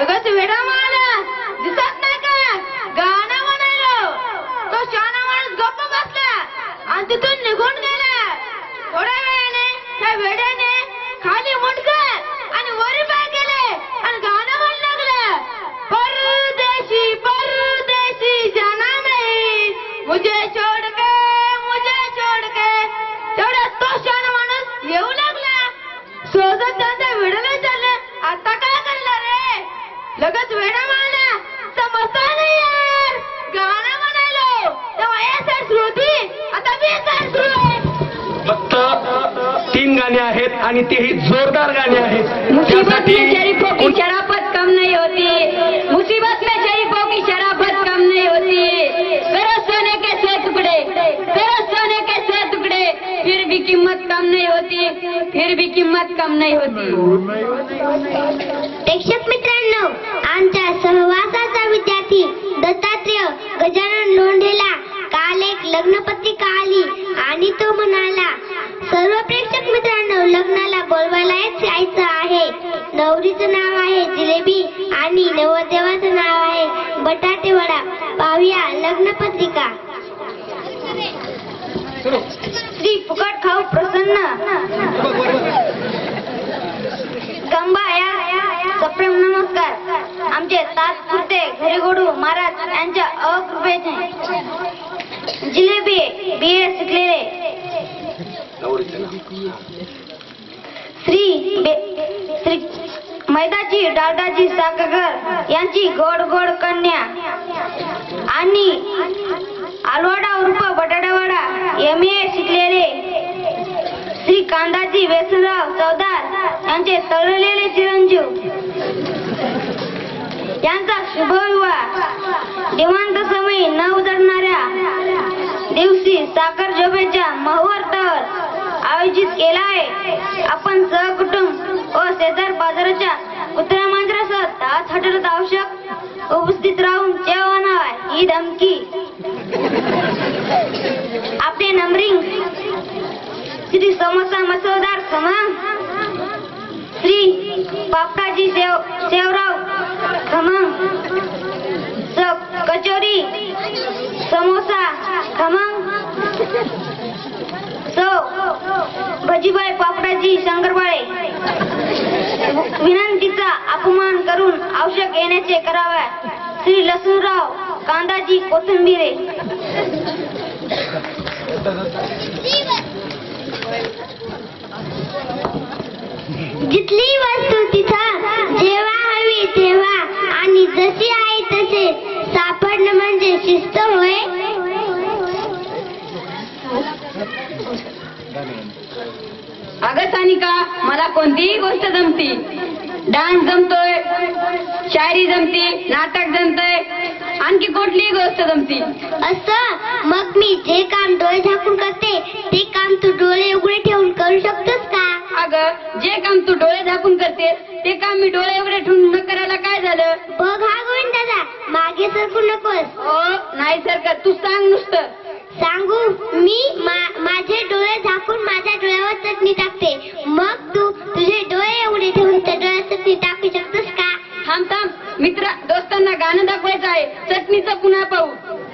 लगत वेडा मारला दिसत नाही का गाणं म्हणायलो तो शाना माणूस गप्प बसला आणि तिथून निघून गेला. थोड्या वेळाने त्या वेड्याने खाली मुंडकं आणि वरी पाय केले आणि गाणं म्हणू लागलं, परदेशी परदेशी जाना नहीं मुझे छोड़ के तेवढ्यात तो शाना माणूस येऊ लागला. शोधत त्यांचा वेडाला चाललं, आता काय करणार रे? लगेच वेडा मारला समजता नाही यार गाणं म्हणायलो तेव्हा ए साईड सुरू होती, आता बी साईड सुरू आहे. फक्त 3 गाणे आहेत आणि तेही जोरदार गाणे आहेत. मुसीबत में शरीफों की शराफत कम नहीं होती, मुसीबत में शरीफों की शराफत कम नहीं होती. करो सोने के 100 टुकड़े, करो सोने के 100 टुकड़े, फिर भी किम्मत कम नहीं होती, फिर भी किम्मत कम नहीं होती. प्रेक्षक मित्रांनो, आमच्या सहवासाचा विद्यार्थी दत्तात्रेय गजानन लोंढेला काल एक लग्नपत्रिका आली आणि तो म्हणाला, सर्व प्रेक्षक मित्रांनो, लग्नाला बोलवायला यायचं आहे. नवरीचं नाव आहे जिलेबी आणि नवरदेवाचं नाव आहे बटाटे वडा. पाहूया लग्नपत्रिका. श्री फुकट खाऊ प्रसन्न गंबा या सप्रेम नमस्कार. आमचे तात्पुरते घरीगोडू महाराज यांच्या अकृपेचे जिलेबी BA शिकलेले श्री मैदाजी दादाजी साखरकर यांची गोड गोड कन्या आणि आलवाडा उर्फ बटाटावाडा MA शिकलेले श्री कांदाजी वेसनराव चौदार यांचे तळलेले चिरंजीव यांचा शुभविवाह निवांत समय न उजडणाऱ्या दिवशी साखर झोपेच्या मुहूर्तावर आयोजित केला आहे. आपण सहकुटुंब व शेजार बाजाराच्या कुत्र्या मांजरासह तास हटत आवश्यक उपस्थित राहून जेवणावा ही धमकी. आपले नंबरिंग श्री समोसा मसोदार खमंग, श्री पापडाजी शेवराव खमंग, कचोरी समोसा खमंग, भजीबाई पापडाजी शंकरबाळे. विनंतीचा अपमान करून आवश्यक येण्याचे कराव्या श्री लसूणराव कांदाजी कोथिंबिरे. जिथली वस्तू तिथं जेव्हा हवी तेव्हा आणि जशी आहे तसे सापडणं म्हणजे शिस्त होय. अगं सानिका, मला कोणतीही गोष्ट जमती. डान्स जमतोय, शायरी जमती, नाटक जमतंय, आणखी कुठलीही गोष्ट जमती. असं मग मी जे काम डोळे झाकून करते ते काम तू डोळे उघडे ठेवून करू शकतोस का? अगं, जे काम तू डोळे झाकून करते ते काम मी डोळे उघडे ठेवून न करायला काय झालं? बघ हा गोविंद दादा, मागे सरकू नकोस. हो नाही सरकत, तू सांग नुसतं. सांगू मी? माझे डोळे झाकून माझ्या डोळ्यावर चटणी टाकते, मग तू तुझे डोळे उघडे ठेवून त्या डोळ्यात चटणी टाकू शकतोस का? थांब थांब मित्रा, दोस्तांना गाणं दाखवायचं आहे. चटणीचं पुन्हा पाहू.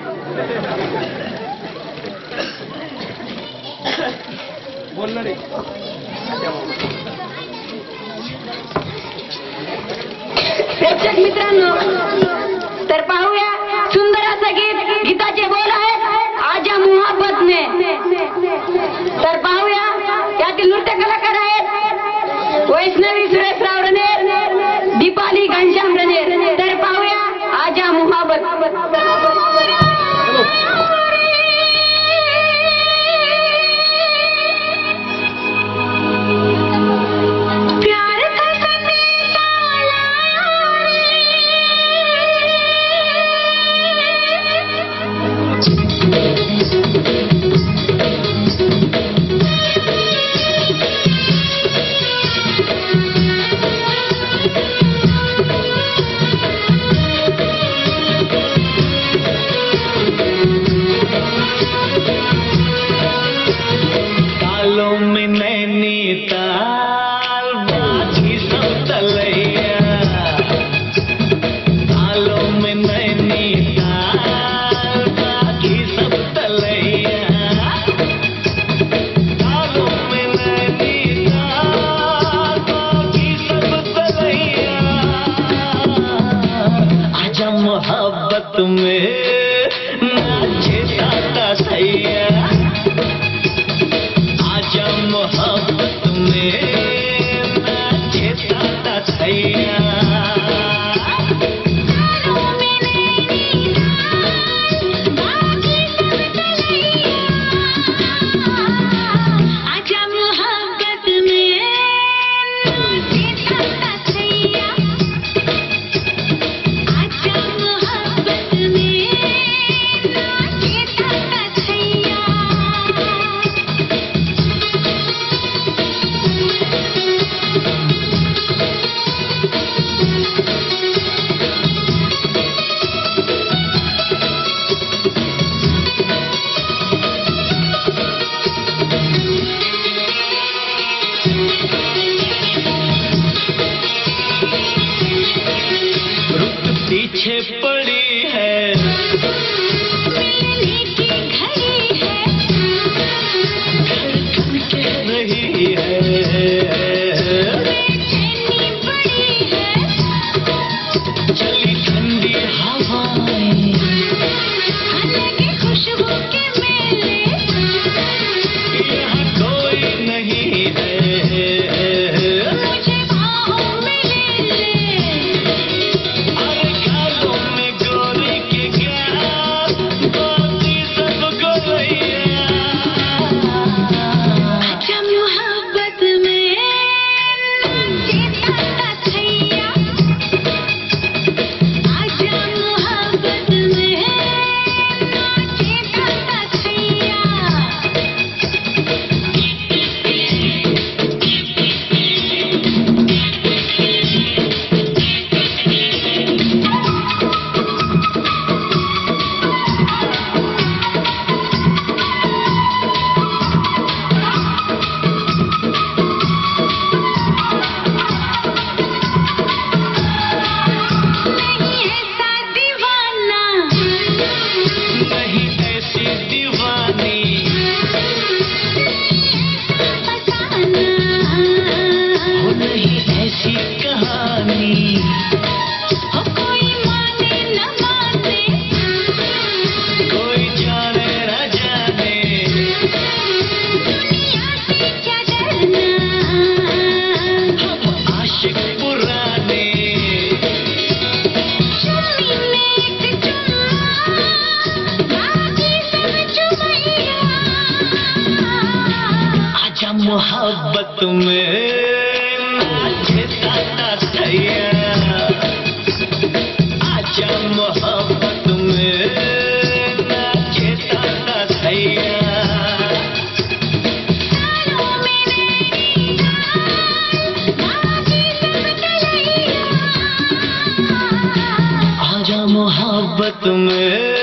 प्रेक्षक मित्रांनो, तर पाहूया सुंदर असं गीत. गीताचे बोल आहेत आजा मोहब्बत ने. तर पाहूया यातील नृत्य कलाकार आहेत वैष्णवी सुरेशराव रनेर, दीपाली घनश्याम रनेर. तर पाहूया आजा मोहब्बत. मोहब्बत में नाचे दादा सैया, आजा मोहब्बत में नाचे दादा सैया। पीछे पड़ी है मिलने की घड़ी है, धड़कन कह रही है बेचैनी बड़ी है, चली ठंडी हवाएं लगे खुशबू के मेले, यहाँ कोई नहीं है मुझे बाहों में ले ले। मोहब्बत में नाचे दादा सैया, आजा मोहब्बत में नाचे दादा सैया। आजा मोहब्बत में